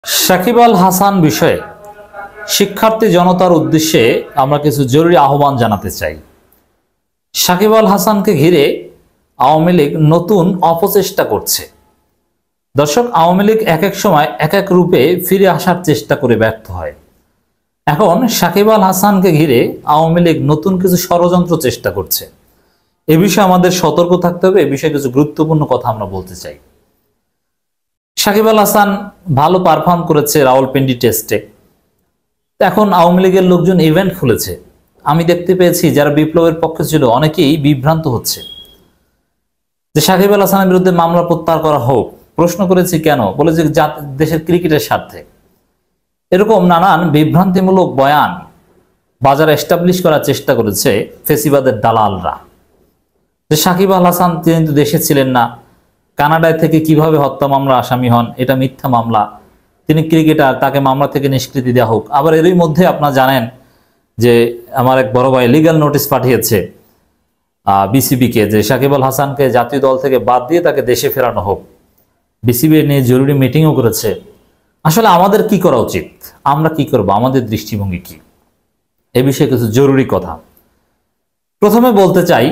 সাকিব আল হাসান বিষয়ে শিক্ষার্থী জনতার উদ্দেশ্যে আমরা কিছু জরুরি আহ্বান জানাতে চাই। সাকিব আল হাসানকে ঘিরে আওয়ামী লীগ নতুন অপচেষ্টা করছে। দর্শক, আওয়ামী লীগ এক এক সময় এক এক রূপে ফিরে আসার চেষ্টা করে ব্যর্থ হয়। এখন সাকিব আল হাসানকে ঘিরে আওয়ামী লীগ নতুন কিছু ষড়যন্ত্র চেষ্টা করছে। এ বিষয়ে আমাদের সতর্ক থাকতে হবে। এ বিষয়ে কিছু গুরুত্বপূর্ণ কথা আমরা বলতে চাই। সাকিব আল হাসান ভালো পারফর্ম করেছে রাওয়ালপিন্ডি টেস্টে। এখন আওয়ামী লীগের লোকজন ইভেন্ট খুলেছে। আমি দেখতে পেয়েছি যারা বিপ্লবের পক্ষে ছিল অনেকেই বিভ্রান্ত হচ্ছে যে সাকিব আল হাসানের বিরুদ্ধে মামলা প্রত্যাহার করা হোক। প্রশ্ন করেছি কেন, বলে যে দেশের ক্রিকেটের স্বার্থে। এরকম নানান বিভ্রান্তিমূলক বয়ান বাজারে এস্টাবলিশ করার চেষ্টা করেছে ফেসিবাদের দালালরা। যে সাকিব আল হাসান তিনি তো দেশে ছিলেন না, কানাডায় থেকে কিভাবে হত্যা মামলা আসামি হন, এটা মিথ্যা মামলা, তিনি ক্রিকেটার, তাকে মামলা থেকে নিষ্কৃতি দেওয়া হোক। আবার এরই মধ্যে আপনারা জানেন যে আমার এক বড় ভাই লিগ্যাল নোটিশ পাঠিয়েছে বিসিবিকে যে সাকিব আল হাসানকে জাতীয় দল থেকে বাদ দিয়ে তাকে দেশে ফেরানো হোক। বিসিবি নিয়ে জরুরি মিটিংও করেছে। আসলে আমাদের কি করা উচিত, আমরা কি করব, আমাদের দৃষ্টিভঙ্গি কি, এ বিষয়ে কিছু জরুরি কথা। প্রথমে বলতে চাই,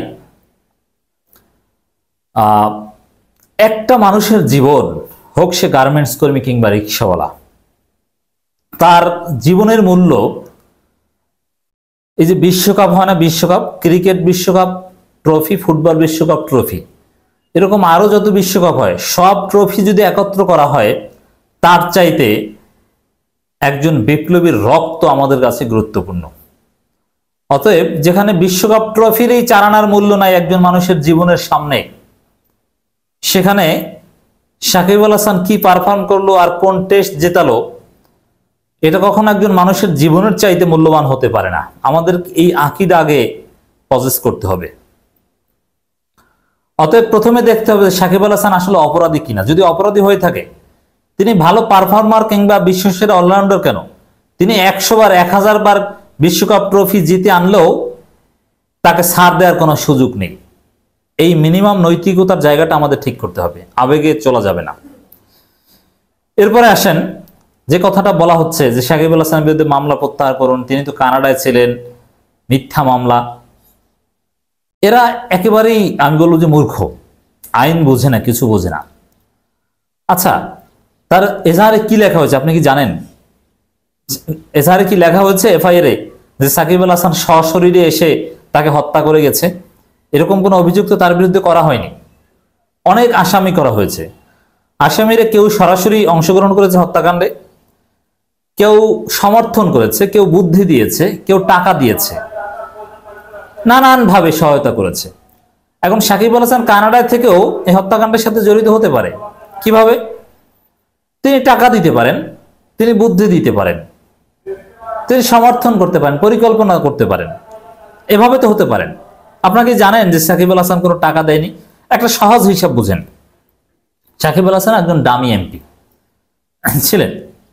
একটা মানুষের জীবন, হোক সে গার্মেন্টস কর্মী কিংবা রিক্সাওয়ালা, তার জীবনের মূল্য, এই যে বিশ্বকাপ হয় না, বিশ্বকাপ, ক্রিকেট বিশ্বকাপ ট্রফি, ফুটবল বিশ্বকাপ ট্রফি, এরকম আরো যত বিশ্বকাপ হয়, সব ট্রফি যদি একত্র করা হয়, তার চাইতে একজন বিপ্লবীর রক্ত আমাদের কাছে গুরুত্বপূর্ণ। অতএব যেখানে বিশ্বকাপ ট্রফির এই চারানার মূল্য নাই একজন মানুষের জীবনের সামনে, সেখানে সাকিব আল হাসান কি পারফর্ম করলো আর কোন টেস্ট জেতালো, এটা কখনো একজন মানুষের জীবনের চাইতে মূল্যবান হতে পারে না। আমাদের এই আকীদা আগে পজেস করতে হবে। অতএব প্রথমে দেখতে হবে সাকিব আল হাসান আসলে অপরাধী কিনা। যদি অপরাধী হয়ে থাকে, তিনি ভালো পারফর্মার কিংবা বিশ্বসেরা অলরাউন্ডার কেন, তিনি 100 বার 1000 বার বিশ্বকাপ ট্রফি জিতে আনলেও তাকে ছাড় দেওয়ার কোনো সুযোগ নেই। এই মিনিমাম নৈতিকতার জায়গাটা আমাদের ঠিক করতে হবে, আবেগে চলা যাবে না। এরপরে আসেন, যে কথাটা বলা হচ্ছে যে সাকিব আল হাসানের বিরুদ্ধে মামলা প্রত্যাহার করুন, তিনি তো কানাডায় ছিলেন, মিথ্যা মামলা। এরা একেবারেই, আমি বলবো যে মূর্খ, আইন বোঝে না, কিছু বোঝে না। আচ্ছা, তার এজাহারে কি লেখা হয়েছে আপনি কি জানেন? এজাহারে কি লেখা হয়েছে এফআইআর এ যে সাকিব আল হাসান সশরীরে এসে তাকে হত্যা করে গেছে? এরকম কোনো অভিযোগ তো তার বিরুদ্ধে করা হয়নি। অনেক আসামি করা হয়েছে। আসামিরা কেউ সরাসরি অংশগ্রহণ করেছে হত্যাকাণ্ডে, কেউ সমর্থন করেছে, কেউ বুদ্ধি দিয়েছে, কেউ টাকা দিয়েছে, নানানভাবে সহায়তা করেছে। এখন সাকিব আল হাসান কানাডায় থেকেও এই হত্যাকাণ্ডের সাথে জড়িত হতে পারে। কিভাবে? তিনি টাকা দিতে পারেন, তিনি বুদ্ধি দিতে পারেন, তিনি সমর্থন করতে পারেন, পরিকল্পনা করতে পারেন, এভাবে তো হতে পারেন। আপনাকে জানেন যে সাকিব আল হাসান কোনো টাকা দেয়নি? একটা সহজ হিসাব বুঝেন। সাকিব আল হাসান একজন ডামি এমপি ছিলেন।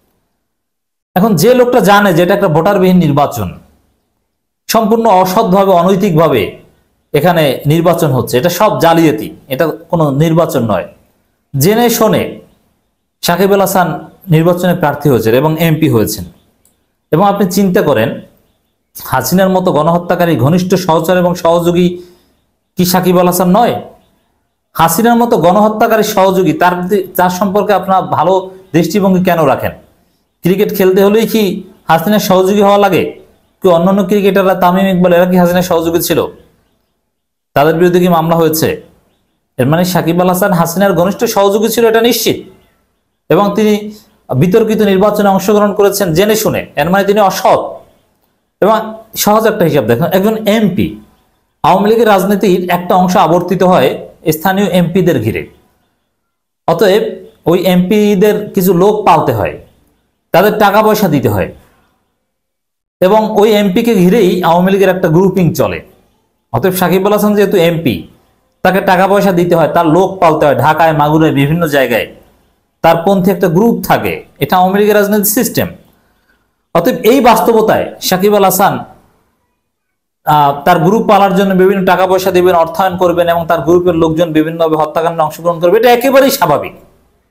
এখন যে লোকটা জানে যে এটা একটা ভোটারবিহীন নির্বাচন, সম্পূর্ণ অসৎভাবে, অনৈতিকভাবে এখানে নির্বাচন হচ্ছে, এটা সব জালিয়াতি, এটা কোনো নির্বাচন নয়, জেনে শোনে সাকিব আল হাসান নির্বাচনে প্রার্থী হয়েছেন এবং এমপি হয়েছেন। এবং আপনি চিন্তা করেন, হাসিনার মতো গণহত্যাকারী ঘনিষ্ঠ সহচর এবং সহযোগী কি সাকিব আল হাসান নয়? হাসিনার মতো গণহত্যাকারী সহযোগী, তার সম্পর্কে আপনার ভালো দৃষ্টিভঙ্গি কেন রাখেন? ক্রিকেট খেলতে হলেই কি হাসিনার সহযোগী হওয়া লাগে? কি অন্যান্য ক্রিকেটাররা, তামিম ইকবাল, এরা কি হাসিনার সহযোগী ছিল? তাদের বিরুদ্ধে কি মামলা হয়েছে? এর মানে সাকিব আল হাসান হাসিনার ঘনিষ্ঠ সহযোগী ছিল, এটা নিশ্চিত। এবং তিনি বিতর্কিত নির্বাচনে অংশগ্রহণ করেছেন জেনে শুনে, এর মানে তিনি অসৎ। এবং সহজ একটা হিসাব দেখেন, একজন এমপি, আওয়ামী লীগের রাজনীতির একটা অংশ আবর্তিত হয় স্থানীয় এমপিদের ঘিরে। অতএব ওই এমপিদের কিছু লোক পালতে হয়, তাদের টাকা পয়সা দিতে হয়, এবং ওই এমপিকে ঘিরেই আওয়ামী লীগের একটা গ্রুপিং চলে। অতএব সাকিব আল হাসান যেহেতু এমপি, তাকে টাকা পয়সা দিতে হয়, তার লোক পালতে হয়, ঢাকায়, মাগুরায়, বিভিন্ন জায়গায় তার পন্থী একটা গ্রুপ থাকে। এটা আওয়ামী লীগের রাজনৈতিক সিস্টেম। অতএব এই বাস্তবতায় সাকিব আল হাসান তার গ্রুপ পালার জন্য বিভিন্ন টাকা পয়সা দিবেন, অর্থায়ন করবেন, এবং তার গ্রুপের লোকজন বিভিন্নভাবে হত্যাকাণ্ডে অংশগ্রহণ করবে, এটা একেবারেই স্বাভাবিক।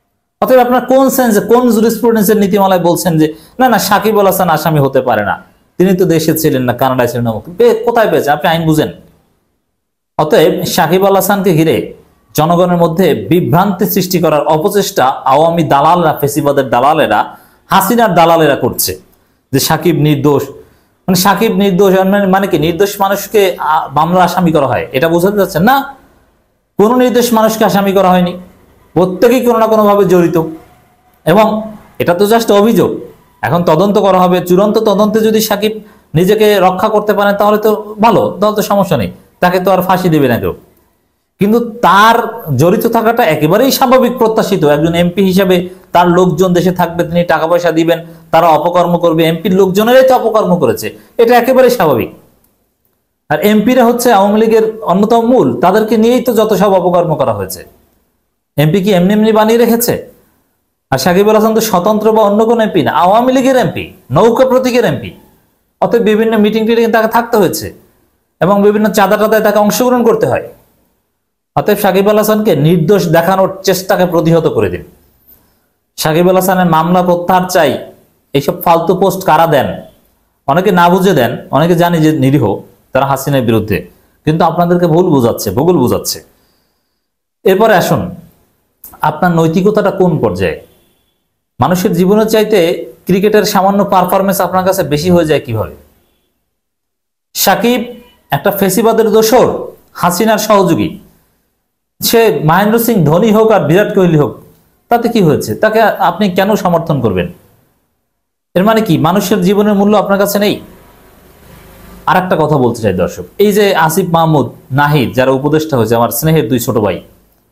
অতএব আপনার কোন সেন্সে, কোন জুরিসপ্রুডেন্সের নীতিমালায় বলছেন যে না না সাকিব আল হাসান আসামি হতে পারে না, তিনি তো দেশে ছিলেন না, কানাডায় ছিলেন না? কোথায় পেয়েছেন? আপনি আইন বুঝেন? অতএব সাকিব আল হাসানকে ঘিরে জনগণের মধ্যে বিভ্রান্তি সৃষ্টি করার অপচেষ্টা আওয়ামী দালালরা, ফেসিবাদের দালালেরা, হাসিনার দালালেরা করছে যে সাকিব নির্দোষ। মানে সাকিব নির্দোষ মানে কি নির্দোষ মানুষকে মামলা আসামি করা হয়, এটা বোঝাতে যাচ্ছেন না? কোন নির্দোষ মানুষকে আসামি করা হয়নি, প্রত্যেকেই কোনো না কোনোভাবে জড়িত। এবং এটা তো জাস্ট অভিযোগ, এখন তদন্ত করা হবে। চূড়ান্ত তদন্তে যদি সাকিব নিজেকে রক্ষা করতে পারেন তাহলে তো ভালো, তাহলে তো সমস্যা নেই, তাকে তো আর ফাঁসি দেবে না কেউ। কিন্তু তার জড়িত থাকাটা একেবারেই স্বাভাবিক, প্রত্যাশিত। একজন এমপি হিসেবে তার লোকজন দেশে থাকবে, তিনি টাকা পয়সা দিবেন, তারা অপকর্ম করবে, এমপির লোকজনেরাই তো অপকর্ম করেছে, এটা একেবারেই স্বাভাবিক। আর এমপিরা হচ্ছে আওয়ামী লীগের অন্যতম মূল, তাদেরকে নিয়েই তো যত সব অপকর্ম করা হয়েছে। এমপি কি এমনি এমনি বানিয়ে রেখেছে? আর সাকিব আল হাসান তো স্বতন্ত্র বা অন্য কোনো এমপি না, আওয়ামী লীগের এমপি, নৌকা প্রতীকের এমপি। অতএব বিভিন্ন মিটিং টিটিং তাকে থাকতে হয়েছে এবং বিভিন্ন চাঁদা টাদায় তাকে অংশগ্রহণ করতে হয়। অতএব সাকিব আল হাসানকে নির্দোষ দেখানোর চেষ্টাকে প্রতিহত করে দিন। সাকিব আল হাসানের মামলা প্রত্যাহার চাই, এইসব ফালতু পোস্ট কারা দেন? অনেকে না বুঝে দেন, অনেকে জানি যে নিরীহ, তারা হাসিনার বিরুদ্ধে, কিন্তু আপনাদেরকে ভুল বুঝাচ্ছে, ভূগোল বুঝাচ্ছে। এরপরে আসুন, আপনার নৈতিকতাটা কোন পর্যায়ে? মানুষের জীবনের চাইতে ক্রিকেটের সামান্য পারফরমেন্স আপনার কাছে বেশি হয়ে যায় কিভাবে? সাকিব একটা ফেসিবাদের দোসর, হাসিনার সহযোগী। সে মহেন্দ্র সিং ধোনি হোক আর বিরাট কোহলি হোক, তাতে কি হয়েছে? তাকে আপনি কেন সমর্থন করবেন? এর মানে কি মানুষের জীবনের মূল্য আপনার কাছে নেই? আর একটা কথা বলতে চাই দর্শক, এই যে আসিফ মাহমুদ, নাহিদ, যারা উপদেষ্টা হয়েছে, আমার স্নেহের দুই ছোট ভাই,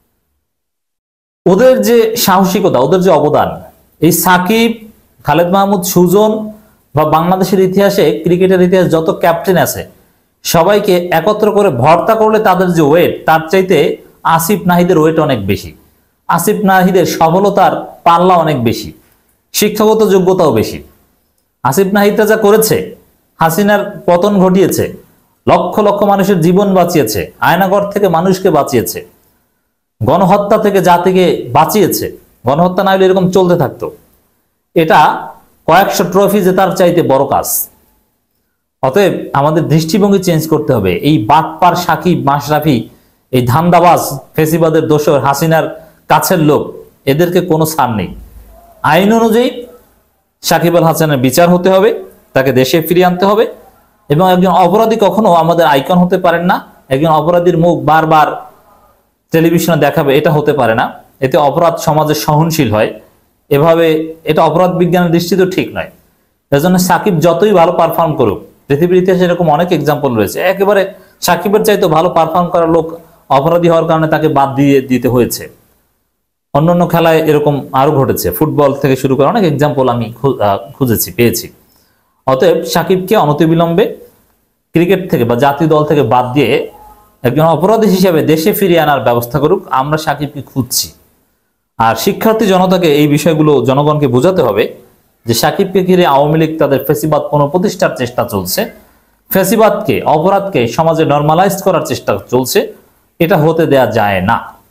ওদের যে সাহসিকতা, ওদের যে অবদান, এই সাকিব, খালেদ মাহমুদ, সুজন বা বাংলাদেশের ইতিহাসে, ক্রিকেটের ইতিহাসে যত ক্যাপ্টেন আছে সবাইকে একত্র করে ভর্তা করলে তাদের যে ওয়েট, তার চাইতে আসিফ নাহিদের ওয়েট অনেক বেশি। আসিফ নাহিদের সফলতার পাল্লা অনেক বেশি, শিক্ষাগত যোগ্যতাও বেশি। আসিফ নাহিদরা যা করেছে, হাসিনার পতন ঘটিয়েছে, লক্ষ লক্ষ মানুষের জীবন বাঁচিয়েছে, আয়নাগর থেকে মানুষকে বাঁচিয়েছে, গণহত্যা থেকে জাতিকে বাঁচিয়েছে। গণহত্যা না হলে এরকম চলতে থাকতো। এটা কয়েকশো ট্রফি জেতার চাইতে বড় কাজ। অতএব আমাদের দৃষ্টিভঙ্গি চেঞ্জ করতে হবে। এই বাটপার সাকিব, মাশরাফি, এই ধান্দাবাজ, ফেসিবাদের দোসর, হাসিনার কাছের লোক, এদেরকে কোনো ছাড় নেই। আইন অনুযায়ী সাকিব আল হাসানের বিচার হতে হবে, তাকে দেশে ফিরিয়ে আনতে হবে। এবং একজন অপরাধী কখনো আমাদের আইকন হতে পারেন না। একজন অপরাধীর মুখ বারবার টেলিভিশনে দেখাবে, এটা হতে পারে না। এতে অপরাধ সমাজে সহনশীল হয়, এভাবে এটা অপরাধ বিজ্ঞানের দৃষ্টিতেও ঠিক নয়। এজন্য সাকিব যতই ভালো পারফর্ম করুক, পৃথিবীর ইতিহাসে এরকম অনেক এক্সাম্পল রয়েছে, একেবারে সাকিবের চাইতে ভালো পারফর্ম করার লোক অপরাধী হওয়ার কারণে তাকে বাদ দিয়ে দিতে হয়েছে। অন্যান্য খেলায় এরকম আরো ঘটেছে, ফুটবল থেকে শুরু করে অনেক এক্সাম্পল আমি খুঁজেছি, পেয়েছি। অতএব সাকিবকে অনতিবিলম্বে ক্রিকেট থেকে বা জাতীয় দল থেকে বাদ দিয়ে একজন অপরাধী হিসেবে দেশে ফিরিয়ে আনার ব্যবস্থা করুক। আমরা সাকিবকে খুঁজছি। আর শিক্ষার্থী জনতাকে এই বিষয়গুলো জনগণকে বোঝাতে হবে যে সাকিবকে ঘিরে আওয়ামী লীগ তাদের ফেসিবাদ পুনঃপ্রতিষ্ঠার চেষ্টা চলছে, ফেসিবাদকে, অপরাধকে সমাজে নরমালাইজ করার চেষ্টা চলছে। এটা হতে দেয়া যায় না।